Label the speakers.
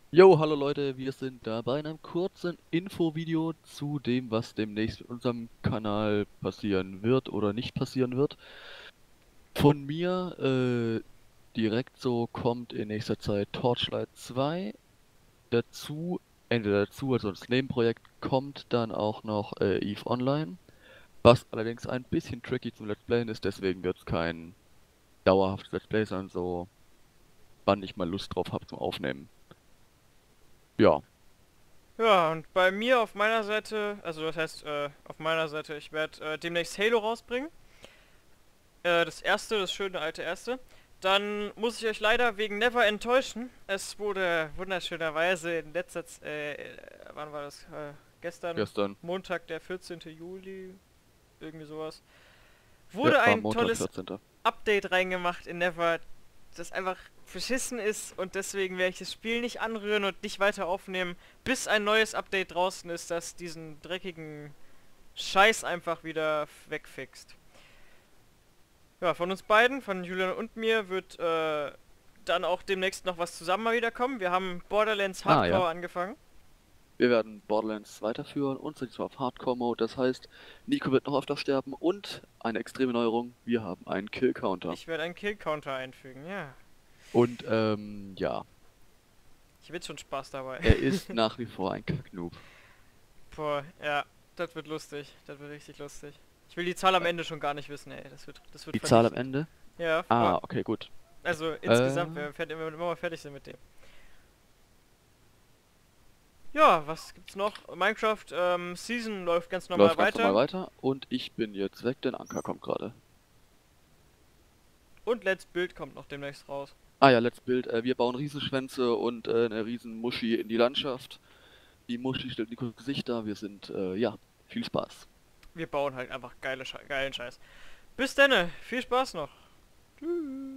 Speaker 1: Jo, hallo Leute, wir sind da bei einem kurzen Infovideo zu dem, was demnächst mit unserem Kanal passieren wird oder nicht passieren wird. Von mir direkt so kommt in nächster Zeit Torchlight 2 dazu, entweder dazu, also das Nebenprojekt, kommt dann auch noch EVE Online, was allerdings ein bisschen tricky zum Let's Playen ist, deswegen wird es kein dauerhaftes Let's Play, sondern so, wann ich mal Lust drauf habe zum Aufnehmen. Ja.
Speaker 2: Ja, und bei mir auf meiner Seite, also das heißt, auf meiner Seite, ich werde demnächst Halo rausbringen. Das erste, das schöne alte erste. Dann muss ich euch leider wegen Never enttäuschen. Es wurde wunderschönerweise in letzter Zeit, wann war das? Gestern,
Speaker 1: Gestern,
Speaker 2: Montag, der 14. Juli, irgendwie sowas.
Speaker 1: ja,
Speaker 2: Wurde
Speaker 1: war
Speaker 2: ein
Speaker 1: Montag,
Speaker 2: tolles
Speaker 1: 14.
Speaker 2: Update reingemacht in Never, das einfach verschissen ist und deswegen werde ich das Spiel nicht anrühren und nicht weiter aufnehmen, bis ein neues Update draußen ist, das diesen dreckigen Scheiß einfach wieder wegfixt. Ja, von uns beiden, von Julian und mir, wird dann auch demnächst noch was zusammen mal wieder kommen. Wir haben Borderlands
Speaker 1: Ah ja.
Speaker 2: Hardcore angefangen.
Speaker 1: Wir werden Borderlands weiterführen und sind zwar auf Hardcore-Mode. Das heißt, Nico wird noch öfter sterben und eine extreme Neuerung, wir haben einen Kill-Counter.
Speaker 2: Ich werde einen Kill-Counter einfügen, ja.
Speaker 1: Und ja,
Speaker 2: Ich will schon Spaß dabei.
Speaker 1: er ist nach wie vor ein Kacknoob.
Speaker 2: Boah, ja, das wird lustig. Das wird richtig lustig. Ich will die Zahl am
Speaker 1: Äh,
Speaker 2: Ende schon gar nicht wissen, ey. Das wird
Speaker 1: Die Zahl am
Speaker 2: vernichtend.
Speaker 1: Ende?
Speaker 2: Ja,
Speaker 1: Ah, okay, gut.
Speaker 2: also
Speaker 1: Äh,
Speaker 2: insgesamt, wenn wir mal fertig sind mit dem. Ja, was gibt's noch? Minecraft Season läuft ganz normal
Speaker 1: Läuft ganz normal
Speaker 2: weiter.
Speaker 1: weiter und ich bin jetzt weg, denn Anker kommt gerade.
Speaker 2: Und Let's Build kommt noch demnächst raus.
Speaker 1: Ah ja, Let's Build. Wir bauen Riesenschwänze und eine Riesenmuschi in die Landschaft. Die Muschi stellt Nikos Gesicht dar. Wir sind, ja, viel Spaß.
Speaker 2: Wir bauen halt einfach geilen Scheiß. Bis denne, viel Spaß noch. Tschüss.